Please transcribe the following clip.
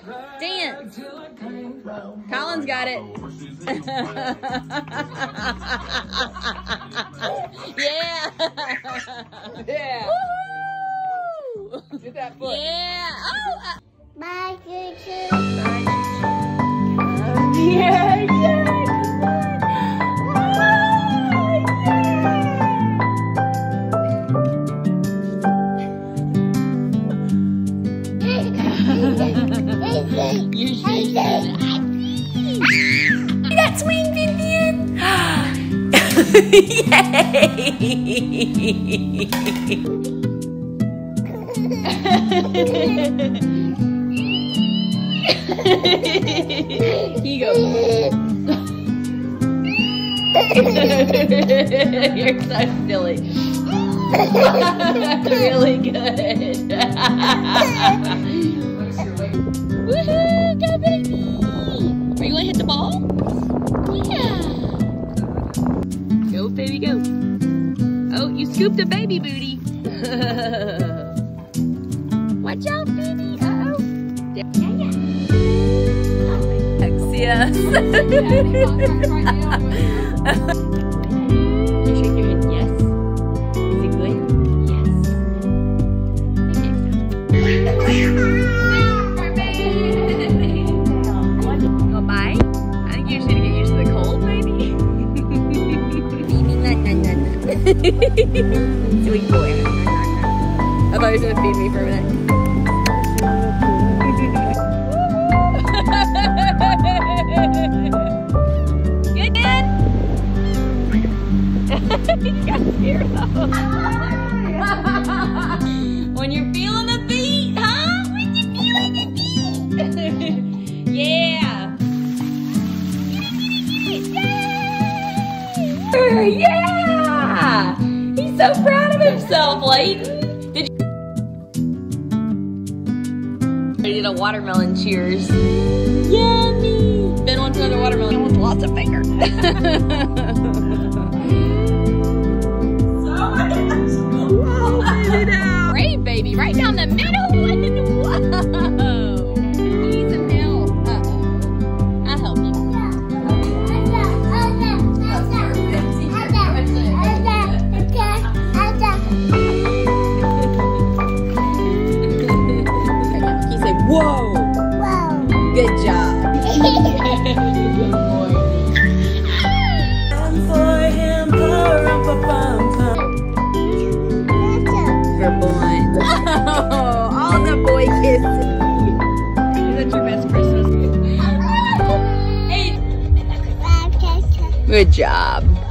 Dance. Colin's got it. Yeah. Yeah. Woo! Get that foot. Yeah. Oh. Bye, YouTube. Yeah. You should. That swing, Vivian! Yay! You go. You're so silly. Really good. Woohoo! Go, baby! Are you gonna hit the ball? Yeah! Go, baby, go! Oh, you scooped a baby booty! Watch out, baby! Uh-oh! Yeah. Yes! You shake your head, yes? Is it good? Yes. Bye. I think you should get used to the cold, maybe. Sweet boy. I thought he was gonna feed me for a minute. Good, Dad. You got scared though. When you're feeling the beat, huh? When you're feeling the beat. Yeah. Yeah! He's so proud of himself, Layton. I did a watermelon cheers. Yummy! Ben wants another watermelon with lots of finger. Brave baby, right down the middle. Whoa! Need some help. Uh-oh. I'll help you. Whoa! Whoa. Good job. Good boy. For boy. Oh, all the boy kisses. Is that your best Christmas? Hey. Good job.